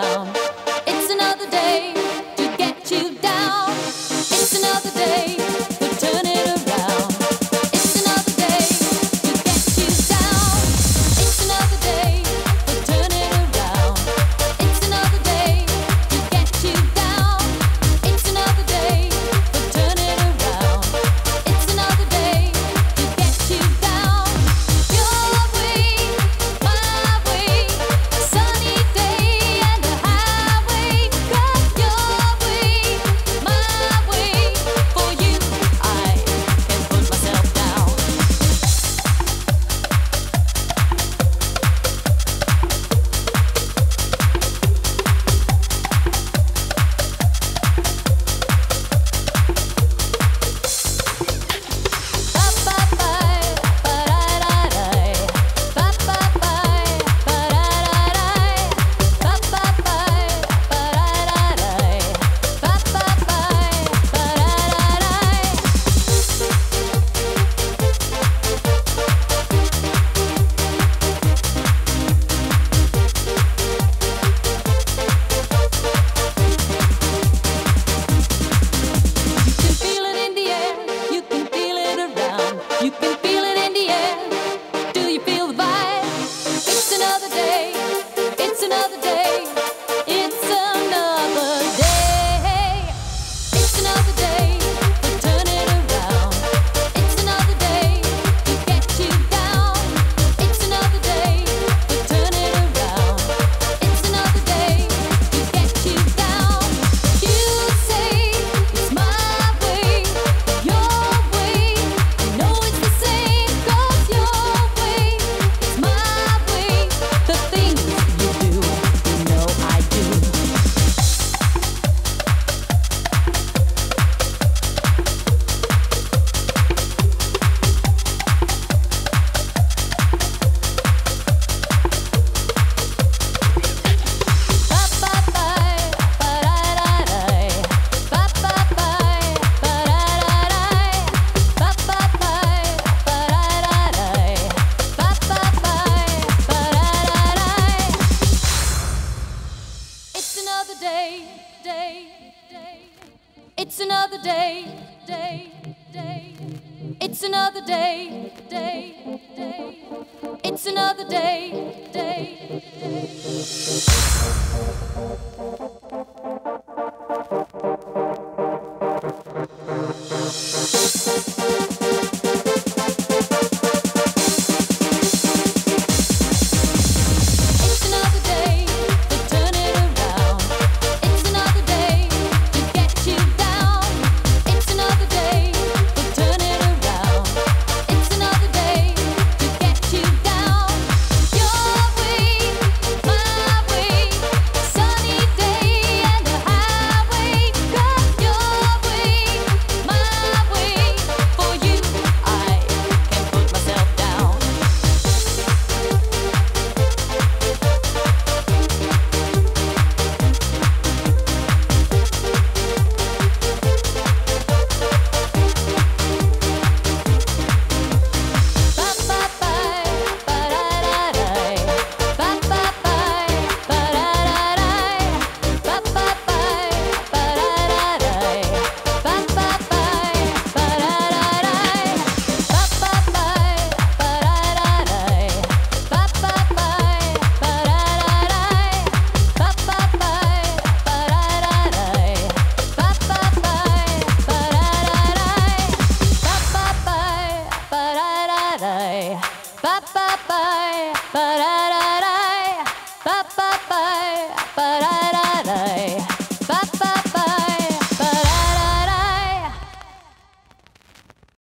around. It's another day to get you down. It's another day to turn it around. It's another day to get you down. It's another day to turn it around. It's another day to get you down. It's another day to turn it around. It's another day to get you down. Your way, my way, a sunny day and a highway. Got your way, my way. For you, I can put myself down. You can feel it in the air, you can feel it in the air. Do you feel the vibe? It's another day, it's another day, it's another day. It's another day to turn it around. It's another day to get you down. It's another day to turn it around. It's another day to get you down. You say it's my way, your way. I know it's the same, 'cause your way is my way. The things you do, you know I do. It's another day, day, day. It's another day, day, day. It's another day, day, day. It's another day, day, day. It's another day to turn it around. It's another day to get you down. It's another day to turn it around. It's another day to get you down. Your way, my way, sunny day and a highway. Got your way, my way. For you, I can put myself down. Ba ba ba ba